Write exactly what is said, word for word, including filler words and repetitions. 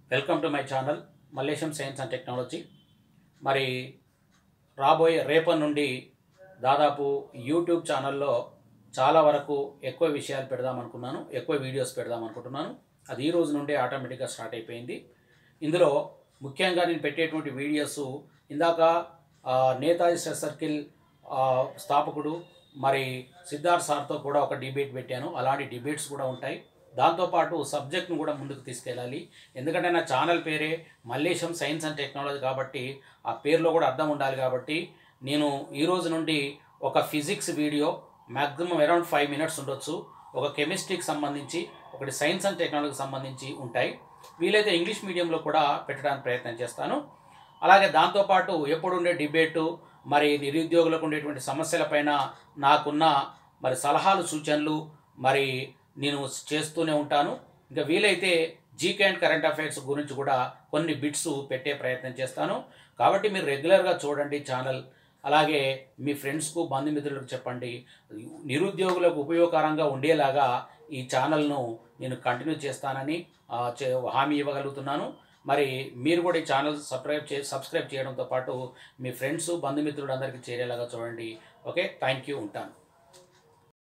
Welcome to my channel Mallesham science and technology. మరి రాబోయే రేపటి నుండి దాదాపు యూట్యూబ్ ఛానల్లో చాలా వరకు ఎక్కువ విషయాలు పెడదాం అనుకున్నాను, ఎక్కువ వీడియోస్ పెడదాం అనుకుంటున్నాను. అది ఈ రోజు నుండే ఆటోమేటిక్గా స్టార్ట్ అయిపోయింది. ఇందులో ముఖ్యంగా నేను పెట్టేటువంటి వీడియోస్ ఇందాక నేతాజీ స్ట్రెస్ సర్కిల్ స్థాపకుడు మరి సిద్ధార్థ్ సార్తో కూడా ఒక డిబేట్ పెట్టాను. అలాంటి డిబేట్స్ కూడా ఉంటాయి. దాంతోపాటు సబ్జెక్ట్ను కూడా ముందుకు తీసుకెళ్ళాలి. ఎందుకంటే నా ఛానల్ పేరే మల్లేశం సైన్స్ అండ్ టెక్నాలజీ కాబట్టి ఆ పేరులో కూడా అర్థం ఉండాలి. కాబట్టి నేను ఈ రోజు నుండి ఒక physics video maximum around five minutes ఉండొచ్చు, ఒక కెమిస్ట్రీకి సంబంధించి, ఒకటి సైన్స్ అండ్ టెక్నాలజీకి సంబంధించి ఉంటాయి. వీలైతే ఇంగ్లీష్ మీడియంలో కూడా పెట్టడానికి ప్రయత్నం చేస్తాను. అలాగే దాంతోపాటు ఎప్పుడు ఉండే డిబేటు, మరి నిరుద్యోగులకు ఉండేటువంటి సమస్యలపైన నాకున్న మరి సలహాలు సూచనలు మరి నేను చేస్తూనే ఉంటాను. ఇంకా వీలైతే జీకే అండ్ కరెంట్ అఫైర్స్ గురించి కూడా కొన్ని బిట్స్ పెట్టే ప్రయత్నం చేస్తాను. కాబట్టి మీరు రెగ్యులర్గా చూడండి ఛానల్. అలాగే మీ ఫ్రెండ్స్కు, బంధుమిత్రులకు చెప్పండి. నిరుద్యోగులకు ఉపయోగకరంగా ఉండేలాగా ఈ ఛానల్ను నేను కంటిన్యూ చేస్తానని హామీ ఇవ్వగలుగుతున్నాను. మరి మీరు కూడా ఈ ఛానల్ సబ్స్క్రైబ్ చే సబ్స్క్రైబ్ చేయడంతో పాటు మీ ఫ్రెండ్స్, బంధుమిత్రులు అందరికీ చేరేలాగా చూడండి. ఓకే, థ్యాంక్ యూ, ఉంటాను.